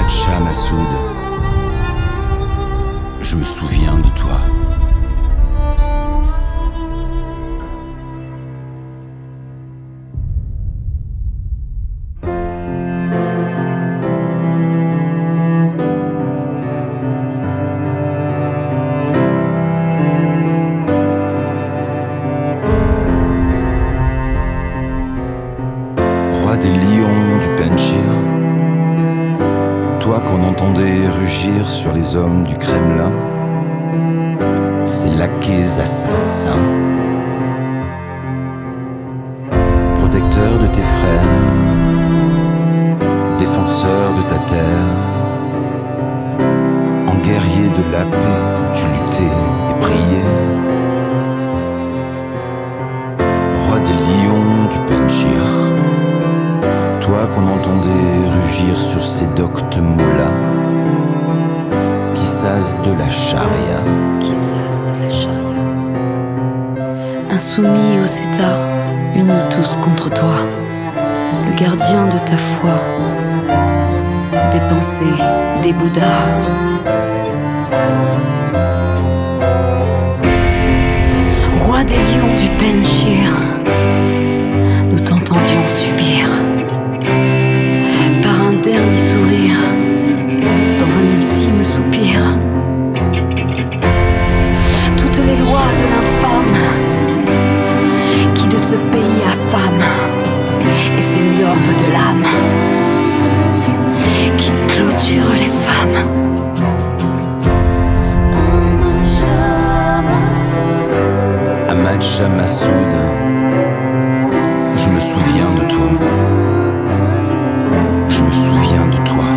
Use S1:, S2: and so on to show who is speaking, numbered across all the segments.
S1: Ahmad Shah Massoud, je me souviens de toi. Roi des lions du Penchir, toi qu'on entendait rugir sur les hommes du Kremlin, ces laquais assassins, protecteur de tes frères, défenseur de ta terre, en guerrier de la paix, tu luttais et priais. Roi des lions du Penchir, toi qu'on entendait rugir sur ces doctes mollahs qui s'asent de la charia.
S2: Insoumis aux États, unis tous contre toi, le gardien de ta foi, des pensées, des Bouddhas. Roi des lions du Penchir, nous t'entendions subir. Par un dernier sourire, dans un ultime soupir, toutes les lois de l'infâme qui de ce pays affament, et ces myopes de l'âme qui clôturent les femmes.
S1: Ahmad Shah Massoud, je me souviens de toi. Je me souviens de toi.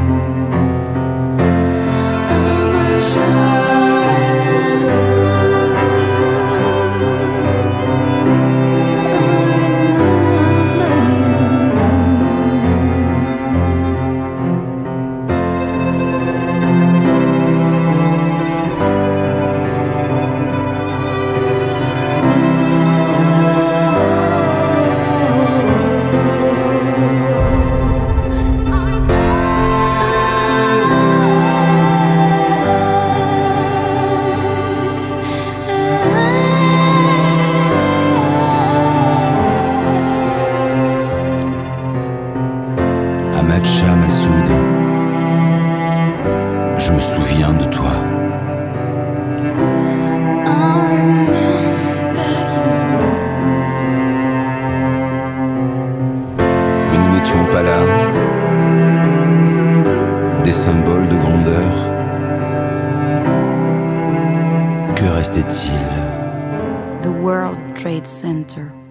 S1: Ahmad Shah Massoud, je me souviens de toi. Mais nous n'étions pas là, des symboles de grandeur. Que restait-il?
S2: The World Trade Center.